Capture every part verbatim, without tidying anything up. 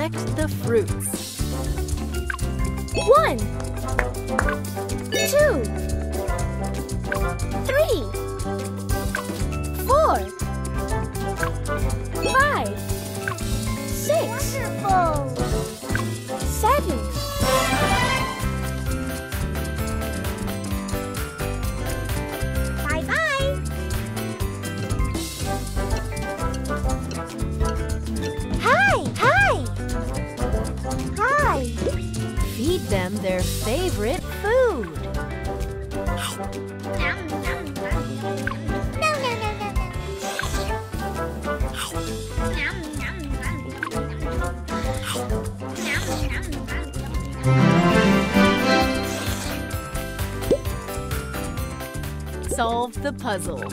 Collect the fruits. One, two, three, four, five, six, seven, bye-bye. Hi, hi, hi. Feed them their favorite food. Nom, nom, nom, nom. No, no, no, no, no. Nom, nom, nom, nom. Nom, nom, nom. Solve the puzzle.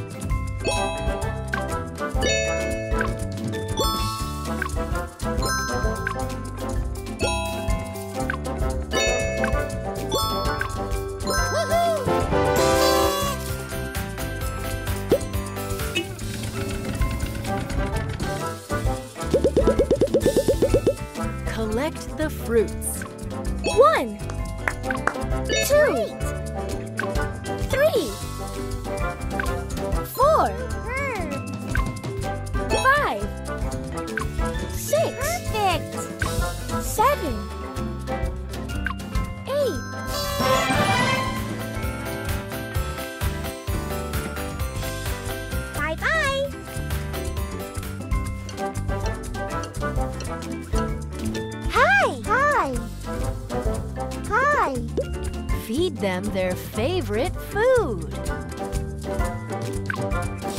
Collect the fruits. One, two, three, four, five, six, seven, eight. Bye-bye. Hi. Hi. Hi. Feed them their favorite food.